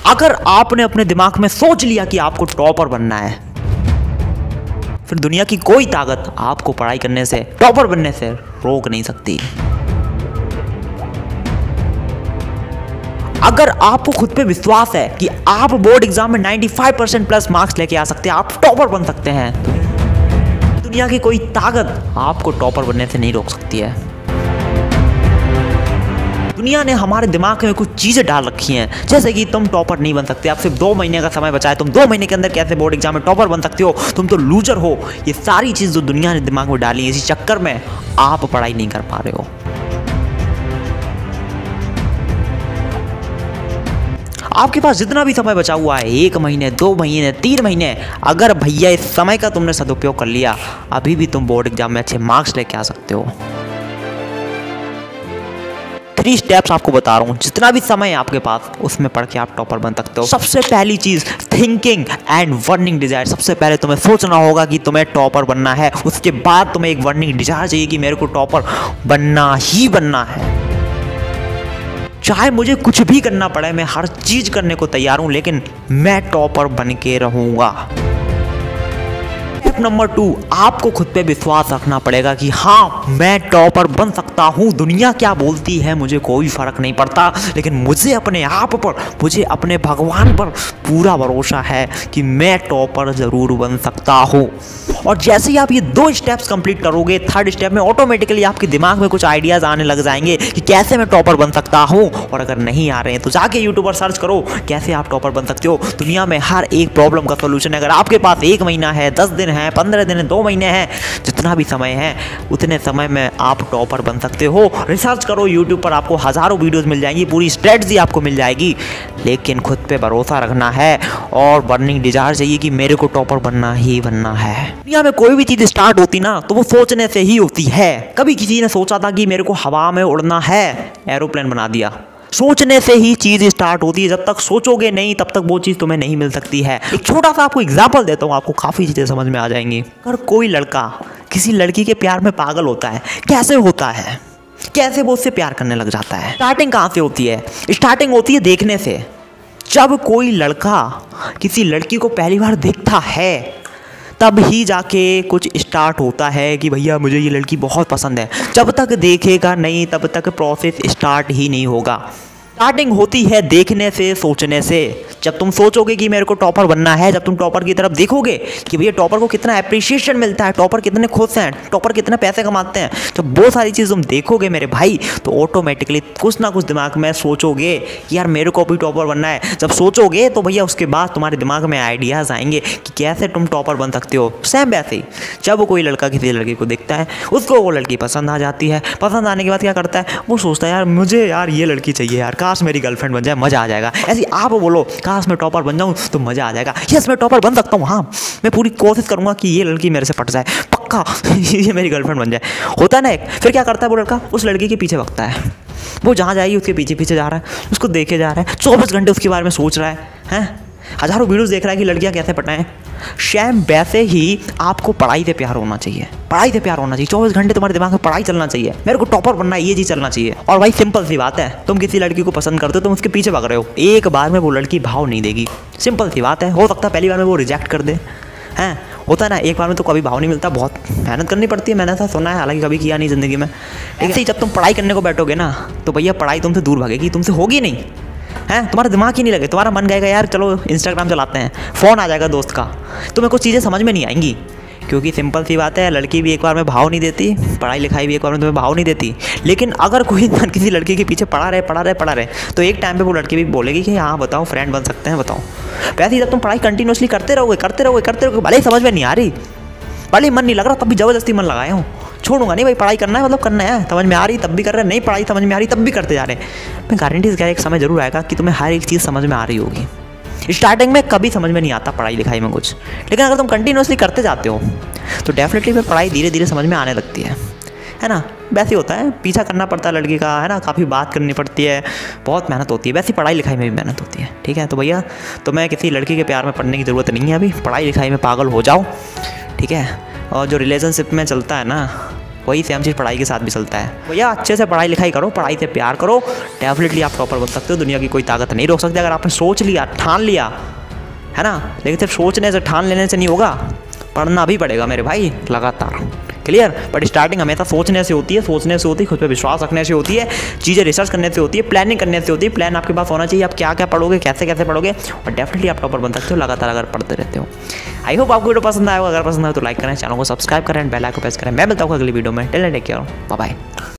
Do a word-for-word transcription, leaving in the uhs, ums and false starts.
अगर आपने अपने दिमाग में सोच लिया कि आपको टॉपर बनना है, फिर दुनिया की कोई ताकत आपको पढ़ाई करने से, टॉपर बनने से रोक नहीं सकती। अगर आपको खुद पे विश्वास है कि आप बोर्ड एग्जाम में पचानवे परसेंट प्लस मार्क्स लेके आ सकते हैं, आप टॉपर बन सकते हैं, दुनिया की कोई ताकत आपको टॉपर बनने से नहीं रोक सकती है। दुनिया ने हमारे दिमाग में कुछ चीज़ें डाल रखी हैं, जैसे कि तुम टॉपर नहीं बन सकते, आप सिर्फ दो महीने का समय बचा है, तुम दो महीने के अंदर कैसे बोर्ड एग्जाम में टॉपर बन सकते हो, तुम तो लूजर हो। ये सारी चीज़ जो दुनिया ने दिमाग में डाली है, इसी चक्कर में आप पढ़ाई नहीं कर पा रहे हो। आपके पास जितना भी समय बचा हुआ है, एक महीने, दो महीने, तीन महीने, अगर भैया इस समय का तुमने सदुपयोग कर लिया, अभी भी तुम बोर्ड एग्जाम में अच्छे मार्क्स लेके आ सकते हो। थ्री स्टेप्स आपको बता रहा हूँ, जितना भी समय है आपके पास उसमें पढ़ के आप टॉपर बन सकते हो। सबसे पहली चीज़, थिंकिंग एंड वर्निंग डिजायर। सबसे पहले तुम्हें सोचना होगा कि तुम्हें टॉपर बनना है, उसके बाद तुम्हें एक वर्निंग डिजायर चाहिए कि मेरे को टॉपर बनना ही बनना है। चाहे मुझे कुछ भी करना पड़े, मैं हर चीज़ करने को तैयार हूँ, लेकिन मैं टॉपर बन के रहूँगा। स्टेप नंबर टू, आपको खुद पे विश्वास रखना पड़ेगा कि हाँ मैं टॉपर बन सकता हूँ। दुनिया क्या बोलती है मुझे कोई फर्क नहीं पड़ता, लेकिन मुझे अपने आप पर, मुझे अपने भगवान पर पूरा भरोसा है कि मैं टॉपर ज़रूर बन सकता हूँ। और जैसे ही आप ये दो स्टेप्स कंप्लीट करोगे, थर्ड स्टेप में ऑटोमेटिकली आपके दिमाग में कुछ आइडियाज़ आने लग जाएंगे कि कैसे मैं टॉपर बन सकता हूँ। और अगर नहीं आ रहे हैं तो जाके यूट्यूब पर सर्च करो कैसे आप टॉपर बन सकते हो। दुनिया में हर एक प्रॉब्लम का सोल्यूशन है। अगर आपके पास एक महीना है, दस दिन है, पंद्रह दिन है, दो महीने हैं, जितना भी समय है उतने समय में आप टॉपर बन सकते हो। रिसर्च करो यूट्यूब पर, आपको हज़ारों वीडियोज़ मिल जाएंगी, पूरी स्ट्रेटजी आपको मिल जाएगी, लेकिन खुद पे भरोसा रखना है और बर्निंग डिजायर चाहिए कि मेरे को टॉपर बनना ही बनना है। दुनिया में कोई भी चीज़ स्टार्ट होती ना तो वो सोचने से ही होती है। कभी किसी ने सोचा था कि मेरे को हवा में उड़ना है, एरोप्लेन बना दिया। सोचने से ही चीज़ स्टार्ट होती है। जब तक सोचोगे नहीं तब तक वो चीज़ तुम्हें नहीं मिल सकती है। एक छोटा सा आपको एग्जांपल देता हूँ, आपको काफ़ी चीज़ें समझ में आ जाएंगी। अगर कोई लड़का किसी लड़की के प्यार में पागल होता है, कैसे होता है, कैसे वो उससे प्यार करने लग जाता है? स्टार्टिंग कहाँ से होती है? स्टार्टिंग होती है देखने से। जब कोई लड़का किसी लड़की को पहली बार देखता है तब ही जाके कुछ स्टार्ट होता है कि भैया मुझे ये लड़की बहुत पसंद है। जब तक देखेगा नहीं तब तक प्रोसेस स्टार्ट ही नहीं होगा। स्टार्टिंग होती है देखने से, सोचने से। जब तुम सोचोगे कि मेरे को टॉपर बनना है, जब तुम टॉपर की तरफ देखोगे कि भैया टॉपर को कितना अप्रिशिएशन मिलता है, टॉपर कितने खुश हैं, टॉपर कितने पैसे कमाते हैं, जब वो सारी चीज़ तुम देखोगे मेरे भाई, तो ऑटोमेटिकली कुछ ना कुछ दिमाग में सोचोगे कि यार मेरे को भी टॉपर बनना है। जब सोचोगे तो भैया उसके बाद तुम्हारे दिमाग में आइडियाज़ आएंगे कि कैसे तुम टॉपर बन सकते हो। सेम वैसे ही जब कोई लड़का किसी लड़की को देखता है, उसको वो लड़की पसंद आ जाती है। पसंद आने के बाद क्या करता है, वो सोचता है यार मुझे यार ये लड़की चाहिए, यार काश मेरी गर्लफ्रेंड बन जाए, मज़ा आ जाएगा। ऐसे आप बोलो काश मैं टॉपर बन जाऊं तो मज़ा आ जाएगा। यस मैं टॉपर बन सकता हूँ, हाँ मैं पूरी कोशिश करूँगा कि ये लड़की मेरे से पट जाए, पक्का ये मेरी गर्लफ्रेंड बन जाए। होता है ना एक। फिर क्या करता है वो लड़का, उस लड़की के पीछे भगता है। वो जहाँ जाएगी उसके पीछे पीछे जा रहा है, उसको देखे जा रहा है, चौबीस घंटे उसके बारे में सोच रहा है हैं हज़ारों वीडियोस देख रहा है कि लड़कियां कैसे पटाएं। शैम वैसे ही आपको पढ़ाई से प्यार होना चाहिए। पढ़ाई से प्यार होना चाहिए। चौबीस घंटे तुम्हारे दिमाग में पढ़ाई चलना चाहिए, मेरे को टॉपर बनना है, ये चीज़ चलना चाहिए। और भाई सिंपल सी बात है, तुम किसी लड़की को पसंद करते हो, तुम उसके पीछे भाग रहे हो, एक बार में वो लड़की भाव नहीं देगी। सिंपल सी बात है। हो सकता है पहली बार में वो रिजेक्ट कर दे, हैं होता है ना, एक बार में तो कभी भाव नहीं मिलता, बहुत मेहनत करनी पड़ती है। मैंने ऐसा सुना है, हालांकि कभी किया नहीं ज़िंदगी में। ऐसे ही जब तुम पढ़ाई करने को बैठोगे ना तो भैया पढ़ाई तुमसे दूर भागेगी, तुमसे होगी नहीं हैं, तुम्हारा दिमाग ही नहीं लगे, तुम्हारा मन गएगा यार चलो इंस्टाग्राम चलाते हैं, फ़ोन आ जाएगा दोस्त का, तुम्हें कुछ चीज़ें समझ में नहीं आएंगी। क्योंकि सिंपल सी बात है, लड़की भी एक बार में भाव नहीं देती, पढ़ाई लिखाई भी एक बार में तुम्हें भाव नहीं देती। लेकिन अगर कोई इंसान किसी लड़की के पीछे पड़ा रहे पड़ा रहे पड़ा रहे तो एक टाइम पे वो लड़की भी बोलेगी कि हाँ बताओ फ्रेंड बन सकते हैं, बताओ। वैसे ही जब तुम पढ़ाई कंटिन्यूसली करते रहोगे करते रहोगे करते रहोगे, भले ही समझ में नहीं आ रही, भले ही मन नहीं लग रहा, तब भी ज़बरदस्ती मन लगाए हूँ, छोड़ूंगा नहीं भाई, पढ़ाई करना है मतलब करना है, समझ में आ रही तब भी कर रहे हैं, नहीं पढ़ाई समझ में आ रही तब भी करते जा रहे हैं। मैं गारंटी से कह रहा एक समय जरूर आएगा कि तुम्हें हर एक चीज़ समझ में आ रही होगी। स्टार्टिंग में कभी समझ में नहीं आता पढ़ाई लिखाई में कुछ, लेकिन अगर तुम कंटिन्यूसली करते जाते हो तो डेफिनेटली फिर पढ़ाई धीरे धीरे समझ में आने लगती है, है ना। वैसे ही होता है, पीछा करना पड़ता है लड़की का, है ना, काफ़ी बात करनी पड़ती है, बहुत मेहनत होती है। वैसे पढ़ाई लिखाई में भी मेहनत होती है, ठीक है। तो भैया तुम्हें किसी लड़की के प्यार में पढ़ने की ज़रूरत नहीं है, अभी पढ़ाई लिखाई में पागल हो जाओ, ठीक है। और जो रिलेशनशिप में चलता है ना, वही सेम चीज़ पढ़ाई के साथ भी चलता है। भैया अच्छे से पढ़ाई लिखाई करो, पढ़ाई से प्यार करो, डेफिनेटली आप टॉपर बन सकते हो। दुनिया की कोई ताकत नहीं रोक सकती अगर आपने सोच लिया, ठान लिया, है ना। लेकिन सिर्फ सोचने से, ठान लेने से नहीं होगा, पढ़ना भी पड़ेगा मेरे भाई लगातार। क्लियर। बट स्टार्टिंग हमेशा सोचने से होती है, सोचने से होती है, खुद पे विश्वास रखने से होती है, चीज़ें रिसर्च करने से होती है, प्लानिंग करने से होती है। प्लान आपके पास होना चाहिए, आप क्या क्या पढ़ोगे, कैसे कैसे पढ़ोगे, और डेफिनेटली आप टॉपर बन सकते हो लगातार अगर पढ़ते रहते हो। आई होप आपको वीडियो पसंद आएगा। अगर पसंद आए तो लाइक करें, चैनल को सब्सक्राइब करें, बेल आइकन को प्रेस करें। मैं मिलता हूँ अगली वीडियो में। Till then take care, bye bye.